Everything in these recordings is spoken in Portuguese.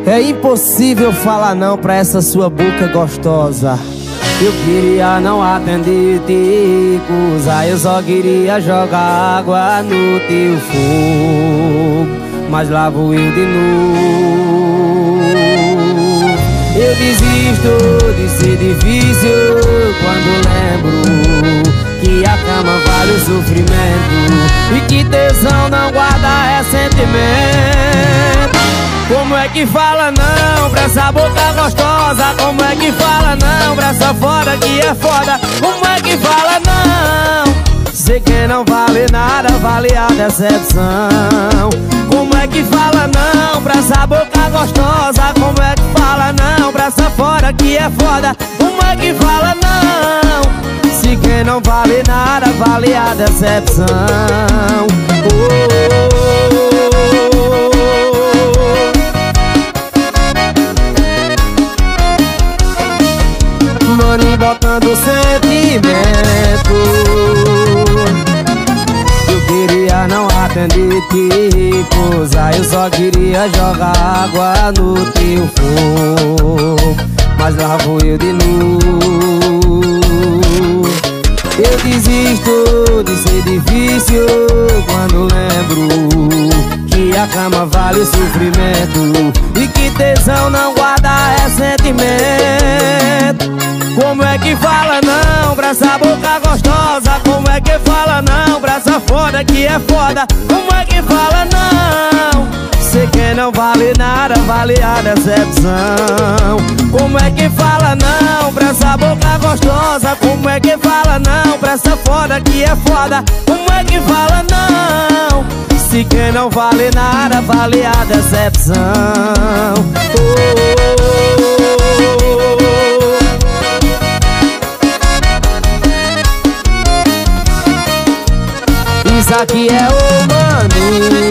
É impossível falar não pra essa sua boca gostosa. Eu queria não atender te recusar, eu só queria jogar água no teu fogo, mas lá vou eu de novo. Eu desisto de ser difícil quando lembro que a cama vale o sofrimento e que tesão não guarda ressentimento. Como é que fala não pra essa boca gostosa? Como é que fala não pra essa foda que é foda? Como é que fala não? Sei que não vale nada, vale a decepção. Como é que fala não pra essa boca gostosa? Como é que fala não pra essa foda que é foda? Como é que fala não? Se quem não vale nada, vale a decepção. Mano, botando sentimento. Eu queria não atender te recusar, eu só queria jogar água no teu fogo, mas lá vou eu de novo. Eu desisto de ser difícil quando lembro que a cama vale o sofrimento e que tesão não guarda ressentimento. Como é que fala não pra essa boca gostosa? Como é que fala não pra essa foda que é foda? Como é que fala não? Sei que não vale nada, vale a decepção. Como é que fala não pra essa boca gostosa? Como é que fala não pra essa foda que é foda? Como é que fala não? Se quem não vale nada, vale a decepção. Isso aqui é o Mani.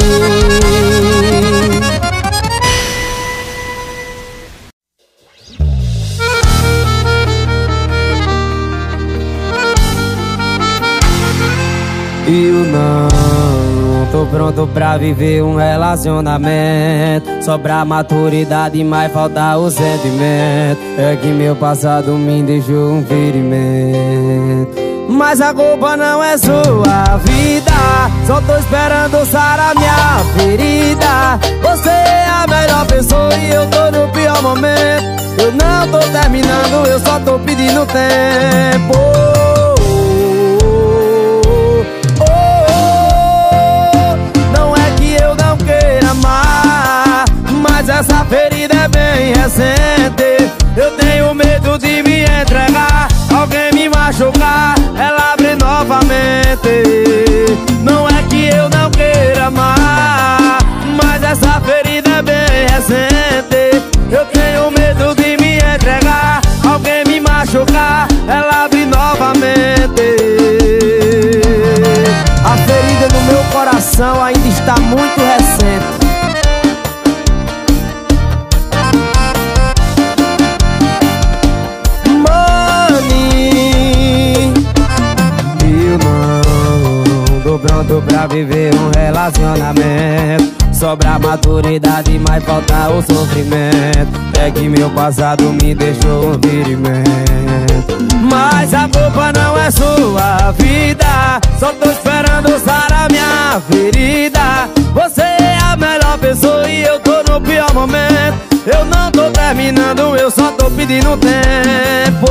Eu não tô pronto pra viver um relacionamento. Sobra maturidade, mas falta o sentimento. É que meu passado me deixou um ferimento. Mas a culpa não é sua vida, só tô esperando sarar minha ferida. Você é a melhor pessoa e eu tô no pior momento. Eu não tô terminando, eu só tô pedindo tempo. Não é que eu não queira amar, mas essa ferida é bem recente. Eu tenho medo de me entregar, alguém me machucar, ela abre novamente. Não é que eu não queira amar, mas essa ferida é bem recente. Eu tenho medo de me entregar, alguém me machucar, ela abre novamente. A ferida no meu coração ainda está muito recente. Pronto pra viver um relacionamento. Sobra maturidade, mas falta o sofrimento. É que meu passado me deixou um ferimento. Mas a culpa não é sua vida, só tô esperando sarar minha ferida. Você é a melhor pessoa e eu tô no pior momento. Eu não tô terminando, eu só tô pedindo tempo.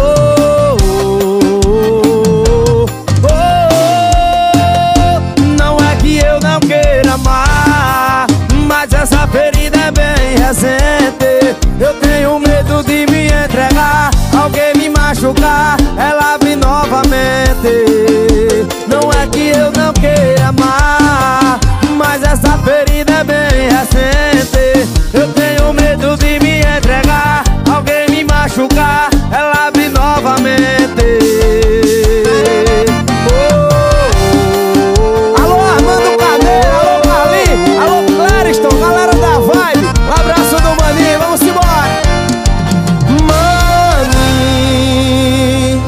Eu não quero amar, mas essa ferida é bem recente. Eu tenho medo de me entregar, alguém me machucar, ela abre novamente. Não é que eu não queira amar, mas essa ferida é bem recente. Eu tenho medo de me entregar, alguém me machucar, ela abre novamente. Galera da Vibe, um abraço do Mani, vamos embora. Mani,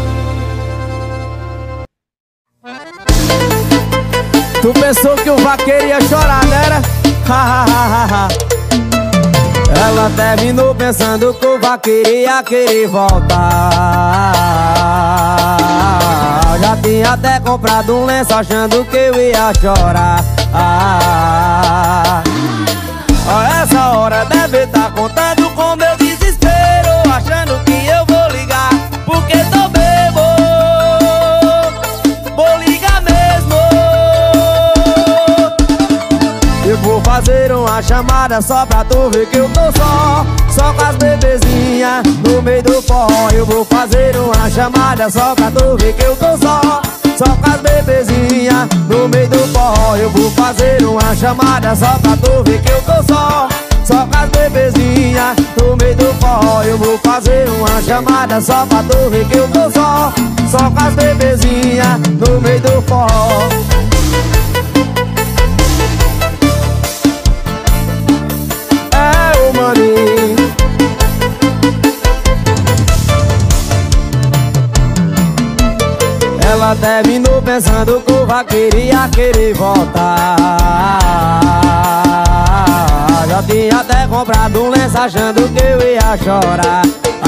tu pensou que o vaqueiro ia chorar, né? Ela terminou pensando que o vaqueiro ia querer voltar. Já tinha até comprado um lenço achando que eu ia chorar. Essa hora deve estar contando com meu desespero, achando que eu vou ligar porque tô bebo. Vou ligar mesmo. Eu vou fazer uma chamada só pra tu ver que eu tô só com as bebezinhas no meio do forró. Eu vou fazer uma chamada só pra tu ver que eu tô só com as bebezinhas no meio do forró. Eu vou fazer uma chamada só pra tu ver que eu tô só com as bebezinhas no meio do forró. Eu vou fazer uma chamada só pra tu ver que eu tô só com as bebezinhas no meio do forró. É o maninho. Ela terminou pensando que o vaqueiro ia querer voltar. Já tinha até comprado um lenço achando que eu ia chorar.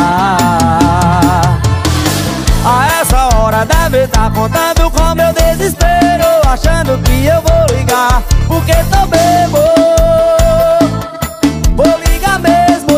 A essa hora deve estar contando com meu desespero, achando que eu vou ligar porque tô bebo. Vou ligar mesmo.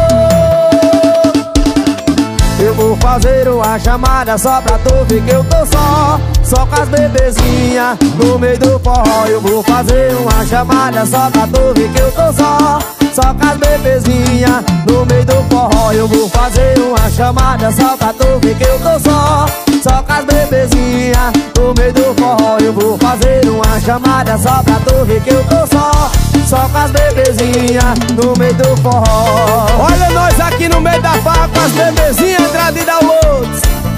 Eu vou fazer uma chamada só pra tu ver que eu tô só com as bebezinhas no meio do forró. Eu vou fazer uma chamada só pra tu ver que eu tô só com as bebezinhas no meio do forró. Eu vou fazer uma chamada só pra tu ver que eu tô só com as bebezinhas no meio do forró. Eu vou fazer uma chamada só pra tu ver que eu tô só com as bebezinhas no meio do forró. Olha nós aqui no meio da farra com as bebezinhas, entrada e downloads.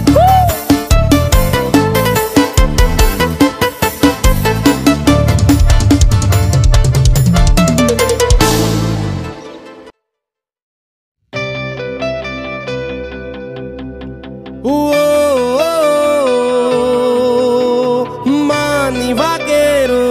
Mano vaqueiro,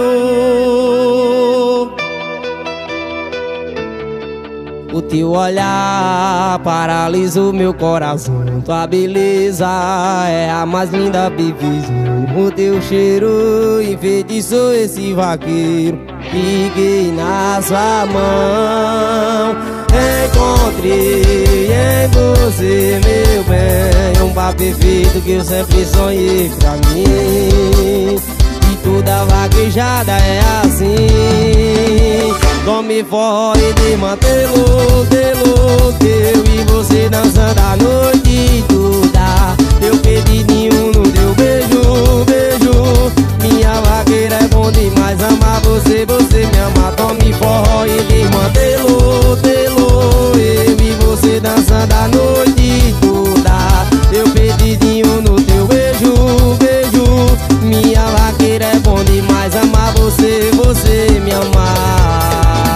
o teu olhar paralisa o meu coração. Tua beleza é a mais linda bebida. O teu cheiro enfeitiçou esse vaqueiro. Fiquei na sua mão. Encontrei em você, meu bem, um par perfeito que eu sempre sonhei pra mim. E toda vaquejada é assim. Tome forró e de mantê-lo, teu e você dançando a noite toda. Teu pedidinho no teu beijo. Minha vaqueira é bom demais amar você, você me ama. Tome forró e de mantê-lo, eu e você dançando a noite toda. Teu pedidinho no teu beijo. Minha vaqueira é bom demais amar você, você me amar.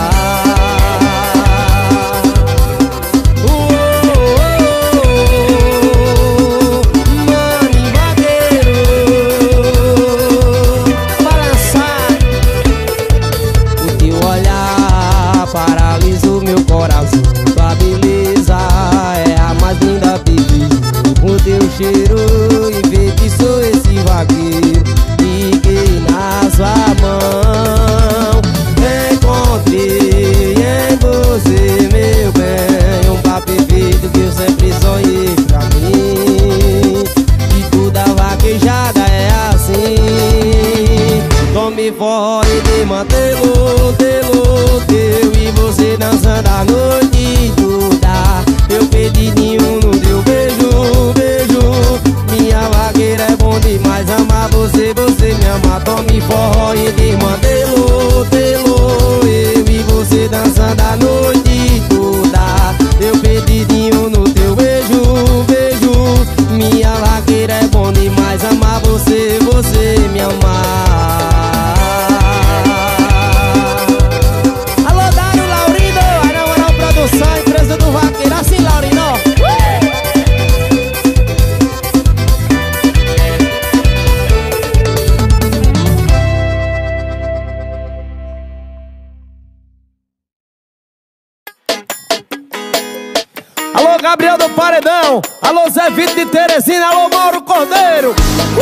Cheiro enfeitiçou esse vaqueiro. Fiquei na sua mão. Encontrei em você, meu bem, um par perfeito que eu sempre sonhei pra mim. E toda vaquejada é assim. Tome forró e de mantê-lo, teu e você dançando a noite toda. Teu pedidinho no teu beijo. Gabriel do Paredão. Alô, Zé Vitor de Teresina. Alô, Mauro Cordeiro.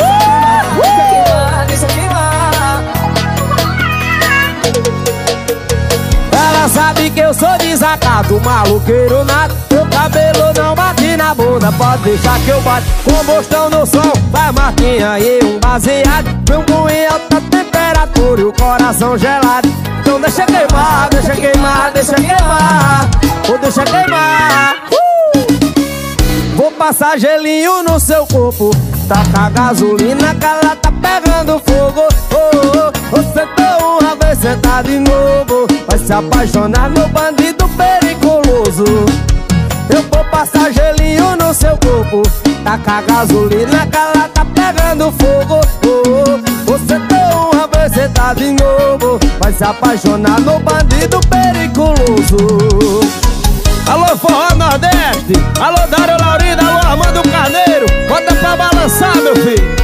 Ela sabe que eu sou desacato, maloqueiro nato. Meu cabelo não bate na bunda, pode deixar que eu bato. Combustão no som, vai marquinha e um baseado. Meu com em alta temperatura e o coração gelado. Então deixa queimar, deixa queimar, deixa queimar. Ou deixa queimar. Vou passar gelinho no seu corpo, tacar gasolina que ela tá pegando fogo. Você tão uma vez, cê tá de novo. Vai se apaixonar, meu bandido periculoso. Eu vou passar gelinho no seu corpo, tacar gasolina que ela tá pegando fogo. Você tão uma vez, cê tá de novo. Vai se apaixonar, meu bandido periculoso. Alô, Forró Nordeste. Alô, Dário Laurindo. Alô, Armando Carneiro. Bota pra balançar, meu filho.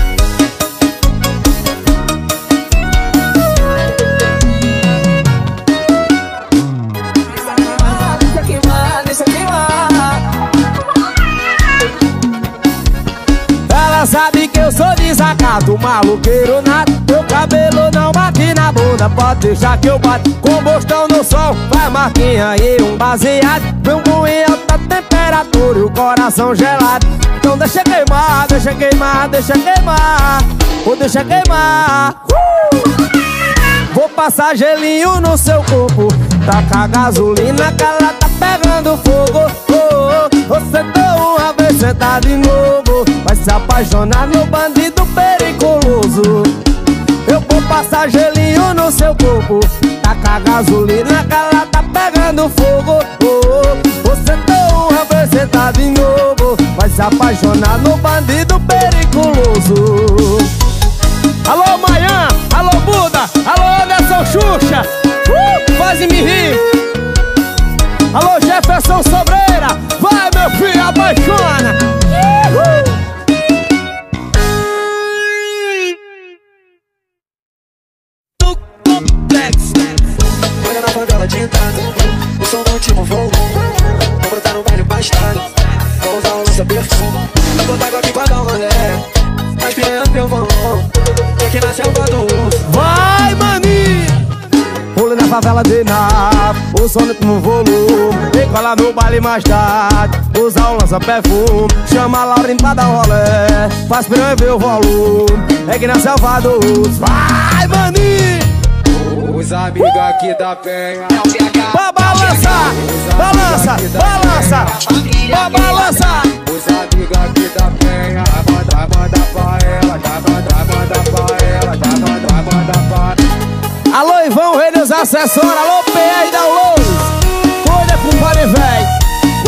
Ela sabe que eu sou desacato, maloqueiro nato. Meu cabelo não bate na bunda, pode deixar que eu bato. Combustão no sol, vai marquinha e um baseado. Meu com em alta temperatura e o coração gelado. Então deixa queimar, deixa queimar, deixa queimar. Ou deixa queimar. Vou passar gelinho no seu corpo, tacar gasolina que ela tá pegando fogo. Você tão uma vez, cê tá de novo. Vai se apaixonar, meu bandido periculoso. Eu vou passar gelinho no seu corpo, tacar gasolina que ela tá pegando fogo. Você tão uma vez, cê tá de novo. Vai se apaixonar, meu bandido periculoso. Alô, Maian. Alô, Buda. Alô, Anderson Xuxa. Faz-me rir. Alô, Jefferson Sobreira. Vai, meu filho, apaixona. No complexo. Olha na favela de entrada, o som do último voo. Vou botar no baile bastardo, vou usar o lança perfume. Vou botar água aqui pra dar um rolê, mas piranha meu vão. Tô aqui na selva do urso. Vai, maninho! Rolê na favela de nave, o som no volume. Vem colar no baile mais tarde, usar o lança-perfume. Chama a Laurinha pra dar um rolê, faz piranha ver o volume. É que na selva do urso. Vai, maninho! Os amigos aqui da Penha. Pra balançar, balança, balança, pra balançar. Os amigos aqui da Penha. Manda pra ela, manda pra ela, manda pra ela. Alô, Ivão, rei dos acessórios. Alô, PR da Luz. Cuida com o pare, véi.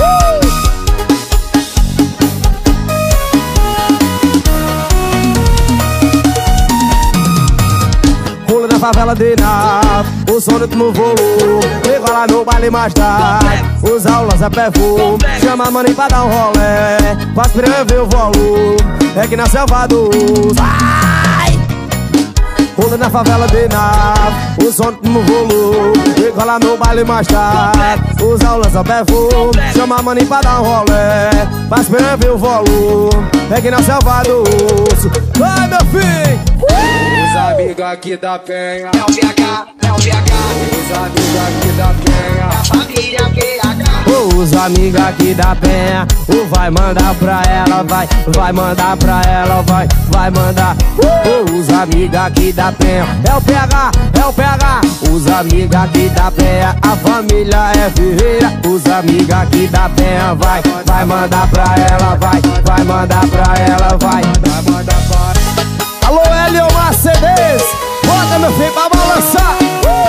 Rolê na favela de nave, o som no volume. Vem colar no baile mais tarde, usar o lança-perfume. Chama a maninha pra dar um rolê, faz piranha ver o volume. É que na selva do urso. Vai! Rolê na favela de nave, o som no volume. Vem colar no baile mais tarde, usar o lança-perfume. Chama a maninha pra dar um rolê, faz piranha ver o volume. É que na selva do urso. Vai, meu filho! Os amigos aqui da Penha. É o PH, é o PH. Os amigos aqui da Penha. É a família PH. Os amigos aqui da Penha, vai mandar pra ela, vai mandar pra ela, vai mandar. Os amigos aqui da Penha, é o PH, é o PH. Os amigos aqui da Penha, a família é Ferreira. Os amigos aqui da Penha, vai mandar pra ela, vai mandar pra ela, vai mandar pra ela. Alô, Hélio Mercedes. Bota, meu filho, pra balançar.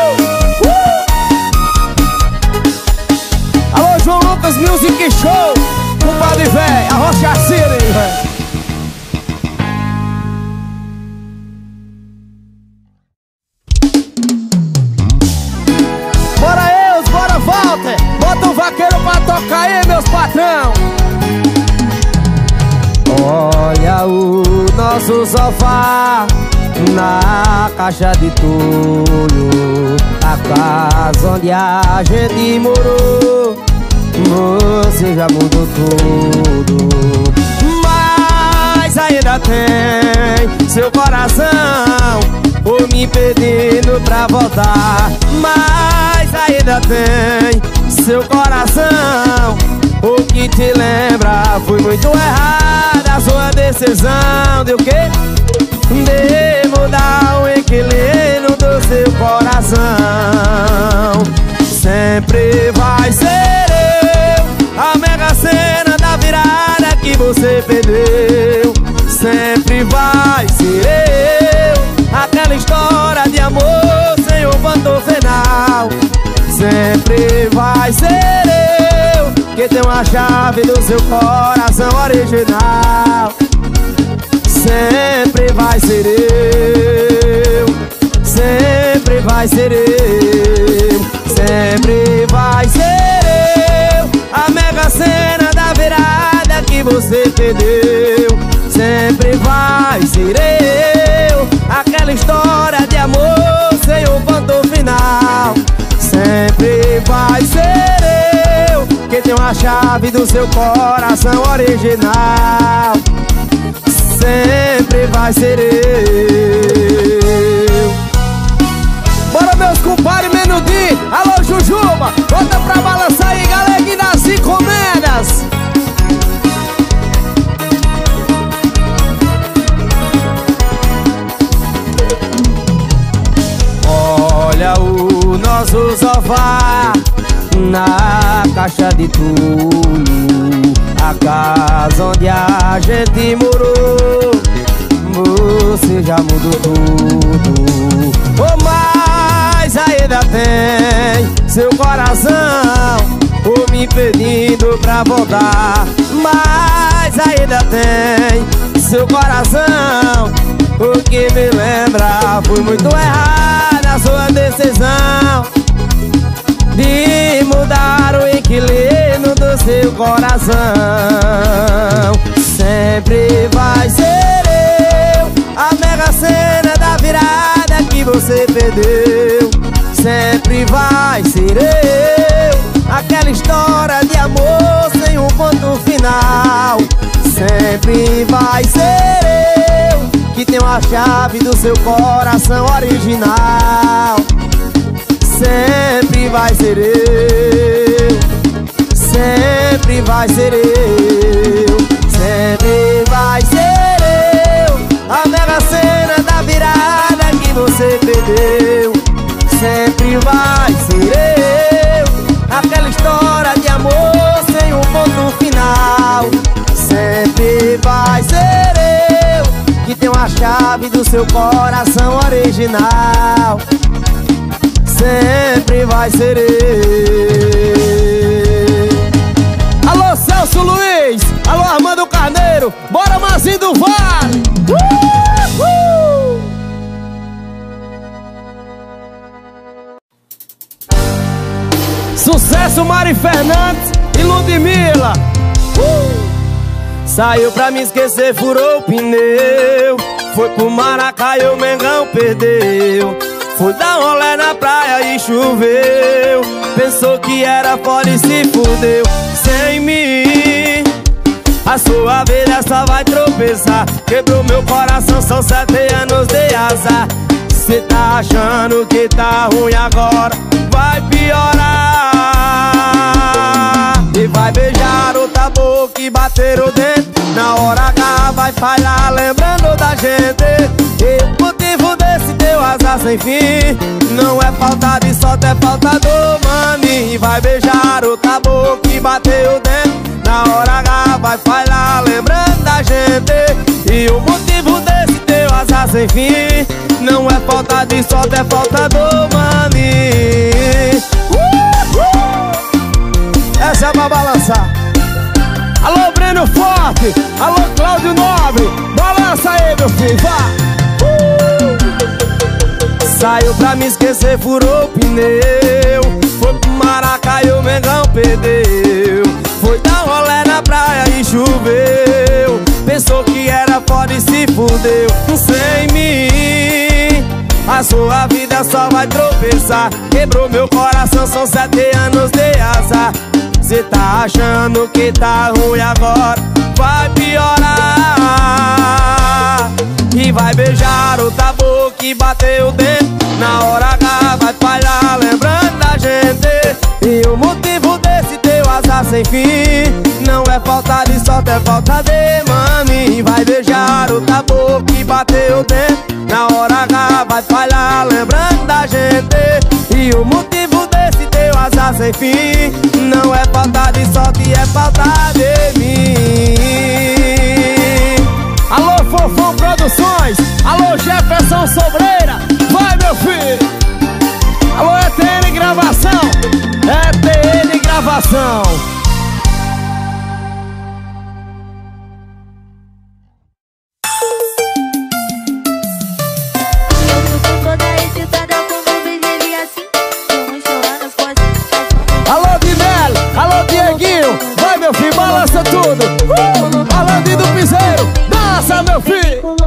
Alô, João Lucas Music Show. Compadre véi, a Rocha City, véi. Bora Eus, bora Walter. Bota o vaqueiro pra tocar aí, meus patrão. Olha o nosso sofá na caixa de tolho, a casa onde a gente morou. você já mudou tudo. Mas ainda tem seu coração por me pedindo pra voltar. Mas ainda tem seu coração o que te lembra. Foi muito errada a sua decisão de o quê? De mudar o inquilino do seu coração. Sempre vai ser eu a mega cena da virada que você perdeu. Sempre vai ser eu aquela história de amor sem o ponto final. Sempre vai ser eu que tem a chave do seu coração original. Sempre vai ser eu, sempre vai ser eu, sempre vai ser eu a mega cena da virada que você perdeu. Sempre vai ser eu aquela história de amor sem o ponto final. Sempre vai ser eu que tem a chave do seu coração original. Sempre vai ser eu. Bora, meus compadres Menudi. Alô, Jujuba, bota pra balançar aí, galera das encomendas. Olha o nosso sofá na caixa de tudo, a casa onde a gente morou. Você já mudou tudo. Oh, mas ainda tem seu coração por me pedindo pra voltar. Mas ainda tem seu coração o que me lembra. Foi muito errada a sua decisão de mudar o inquilino do seu coração. Sempre vai ser eu a mega cena da virada que você perdeu. Sempre vai ser eu aquela história de amor sem um ponto final. Sempre vai ser eu que tenho a chave do seu coração original. Sempre vai ser eu, sempre vai ser eu, sempre vai ser eu a mega cena da virada que você perdeu. Sempre vai ser eu aquela história de amor sem um ponto final. Sempre vai ser eu que tenho a chave do seu coração original. Sempre vai ser eu. Alô, Celso Luiz. Alô, Armando Carneiro. Bora, Mazinho do Vale. Sucesso, Mari Fernandes e Ludmilla. Saiu pra me esquecer, furou o pneu. Foi pro Maracá e o Mengão perdeu. Fui dar um rolê na praia e choveu. Pensou que era fora e se fudeu. Sem mim a sua vida só vai tropeçar. Quebrou meu coração, são 7 anos de azar. Cê tá achando que tá ruim agora, vai piorar. E vai beijar outra boca e bater o dente. Na hora H vai falhar lembrando da gente. E o motivo desse teu azar sem fim não é falta de sorte, é falta do mami. E vai beijar outra boca e bater o dente. Na hora H vai falhar lembrando da gente. E o motivo desse teu azar sem fim não é falta de sorte, é falta do mami. Essa é pra balançar. Alô, Breno Forte. Alô, Cláudio Nobre. Balança aí, meu filho, vá. Saiu pra me esquecer, furou o pneu. Foi pro Maracá e o Mengão perdeu. Foi dar um rolê na praia e choveu. Pensou que era foda e se fudeu. Sem mim a sua vida só vai tropeçar. Quebrou meu coração, são 7 anos de azar. Cê tá achando que tá ruim agora, vai piorar. E vai beijar o tabu que bateu o dedo, na hora H vai falhar lembrando da gente. E o motivo desse teu azar sem fim não é falta de sorte, é falta de mami. Vai beijar o tabu que bateu o dedo, na hora H vai falhar lembrando da gente. E o motivo desse teu azar sem fim não é falta de sorte, é falta de mim. Alô, Fofão Produções, alô, Jefferson Sobreira, vai meu filho. Alô, ETN Gravação, ETN Gravação. Alô, Dimelo, alô, Dieguinho, vai meu filho, balança tudo. Alandim do Piseiro, dança meu filho.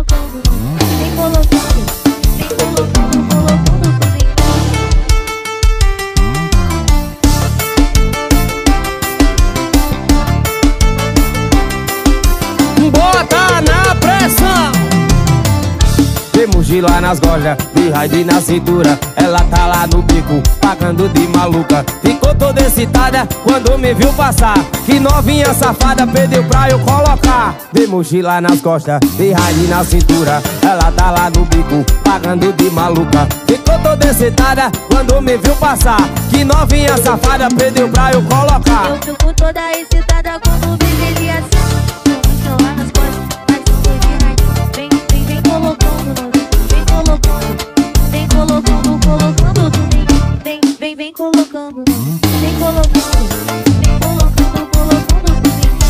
Bota na pressão. Temos de lá nas gojas, de raid na cintura. Ela tá lá no bico, pagando de maluca. Ficou toda excitada quando me viu passar. Que novinha safada pediu pra eu colocar. De mochila nas costas, de raid na cintura. Ela tá lá no bico, pagando de maluca. Ficou toda excitada quando me viu passar. Que novinha safada pediu pra eu colocar. Eu fico toda excitada quando me vê assim. Eu lá nas costas, mas eu tô de raid. Vem colocando, vem colocando, vem colocando, colocando tudo. Vem colocando, vem colocando, vem colocando, colocando tudo.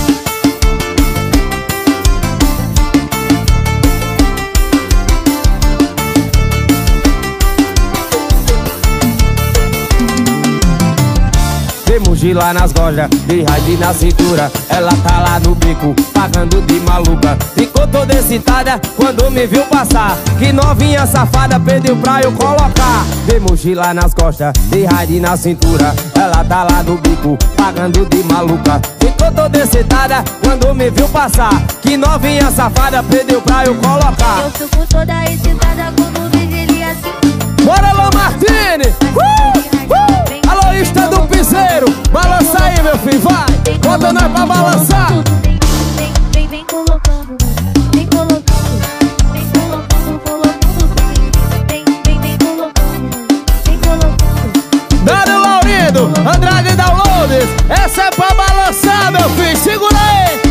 Temos de lá nas gojas, de raid na cintura. Ela tá lá no bico, pagando de maluca. Ficou toda excitada quando me viu passar. Que novinha safada pediu pra eu colocar. Temos de lá nas costas, de raid na cintura. Ela tá lá no bico, pagando de maluca. Ficou toda excitada quando me viu passar. Que novinha safada pediu pra eu colocar. Eu fico toda excitada quando vejo ele assim. Bora, Alô Martini. Alô, Ista do Piseiro, balança aí meu filho, vai. Bota nós pra balançar. Vem colocando, vem colocando, vem colocando, colocando. Vem colocando, vem colocando. Dário Laurindo, Andrade Downloads, essa é pra balançar meu filho, segura aí.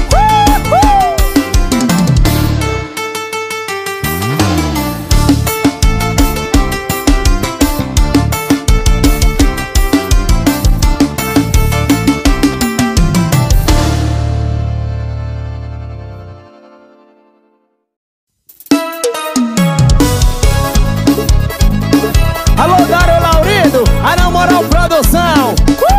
Alô, Dário Laurindo, a Na Moral Produção.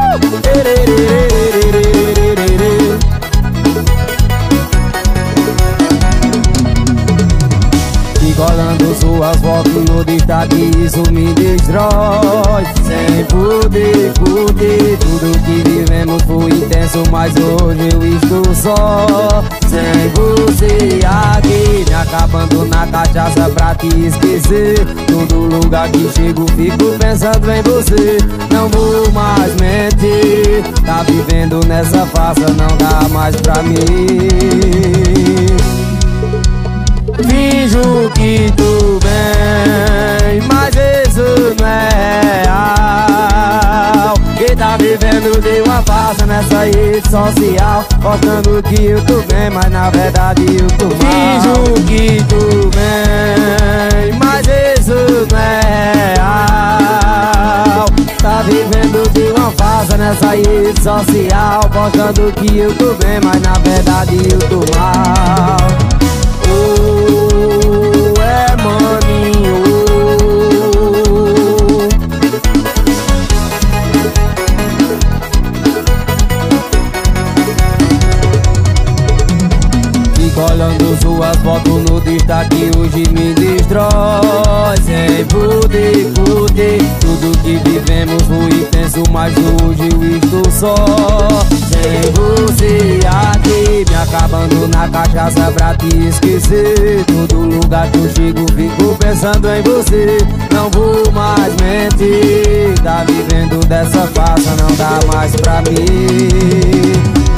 Colando suas fotos no destaque, isso me destrói. Sem poder curtir, tudo que vivemos foi intenso, mas hoje eu estou só. Sem você aqui, me acabando na cachaça pra te esquecer. Todo lugar que chego fico pensando em você. Não vou mais mentir, tá vivendo nessa farsa, não dá mais pra mim. Finjo que tô bem, mas isso não é real. Quem tá vivendo de uma farsa nessa rede social, mostrando que eu tô bem, mas na verdade eu tô mal. Finjo que tô bem, mas isso não é real. Tá vivendo de uma farsa nessa rede social, mostrando que eu tô bem, mas na verdade eu tô mal. É maninho. Fico olhando suas fotos no destaque, hoje me destrói. Sem poder curtir tudo que vivemos fizemos o intenso, mas hoje eu estou só. Sem você aqui, me acabando na cachaça pra te esquecer. Todo lugar que eu chego fico pensando em você. Não vou mais mentir, tá vivendo dessa farsa, não dá mais pra mim.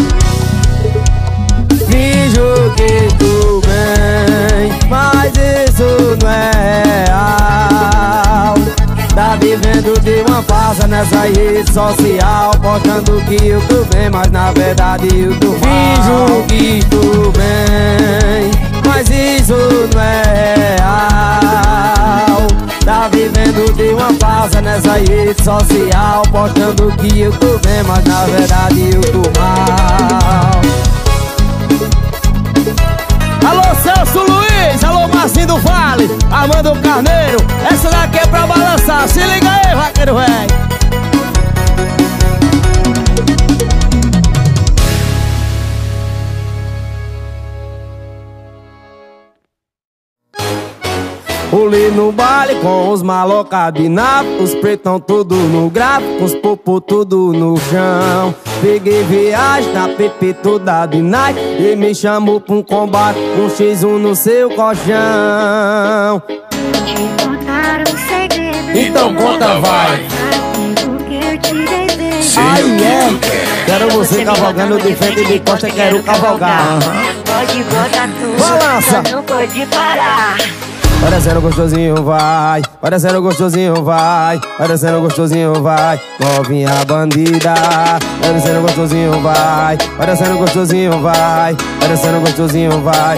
Finjo que estou bem, mas isso não é real. Tá vivendo de uma farsa nessa rede social, postando que eu tô bem, mas na verdade eu tô mal. Finjo que estou bem, mas isso não é real. Tá vivendo de uma farsa nessa rede social, postando que eu tô bem, mas na verdade eu tô mal. Alô, Celso Luiz, alô, Marcinho do Vale, Armando Carneiro, essa daqui é pra balançar, se liga aí, vaqueiro velho. Pulei no baile com os maloca de nave, os pretão tudo no grave, com os popô tudo no chão. Peguei viagem na PP toda de night e me chamou pra um combate, um X1 no seu colchão. Te contar um segredo. Então conta, vai. O que eu te desejo. Aí é, quero você cavalgando de frente e de costa, quero cavalgar. Pode botar tudo, Balança. só não pode parar. Vai descendo gostosinho, vai. Vai descendo gostosinho, vai. Vai descendo gostosinho, vai. Novinha bandida. Vai descendo gostosinho, vai. Vai descendo gostosinho, vai. Vai descendo gostosinho, vai.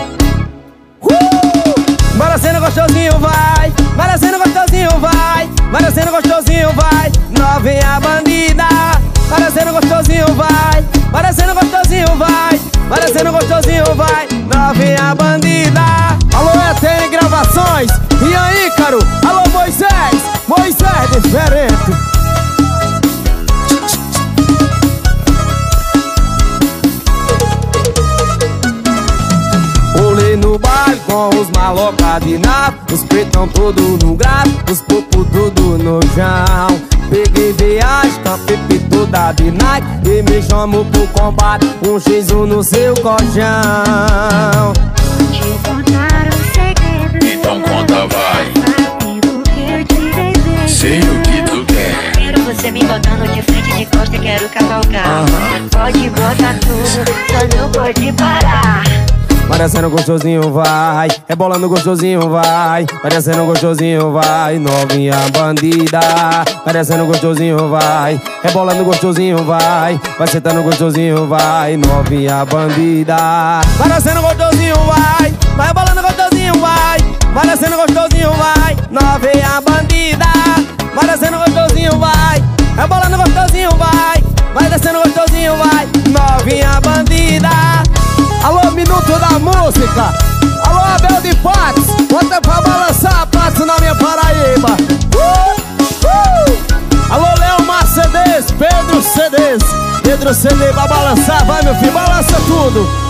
Vai descendo gostosinho, vai. Vai descendo gostosinho, vai. Vai descendo gostosinho, vai. Novinha bandida. Vai descendo gostosinho, vai. Vai descendo gostosinho, vai. Vai descendo gostosinho, vai. Novinha bandida. Alô, ETN Gravações, e aí, Ícaro, alô, Moisés, Moisés diferente. Pulei no baile com os maloca de nave, os pretão tudo no grave, os popô tudo no chão. Peguei viagem com a PP toda de night e me chamou pro combate, um X1 no seu colchão. Te contar um segredo. Então conta, vai. O que eu te desejo. Sei o que tu quer. Quero você me botando de frente de costa, quero cavalgar. Pode botar tudo, só não pode parar. Vai descendo gostosinho, vai. Rebolando gostosinho, vai. Vai descendo gostosinho, vai. Novinha bandida. Vai descendo gostosinho, vai. Rebolando gostosinho, vai. Vai sentando gostosinho, vai. Novinha bandida. Vai descendo gostosinho, vai. Vai rebolando gostosinho, vai. Vai descendo gostosinho, vai. Novinha bandida. Vai descendo gostosinho, vai. Rebolando gostosinho, vai. Vai descendo gostosinho, vai. Novinha bandida. Alô, Minuto da Música, alô, Abel de Patos, bota pra balançar, Patos na minha Paraíba. Alô, Leomar CDs, Pedro CDs, Pedro CD pra balançar, vai meu filho, balança tudo.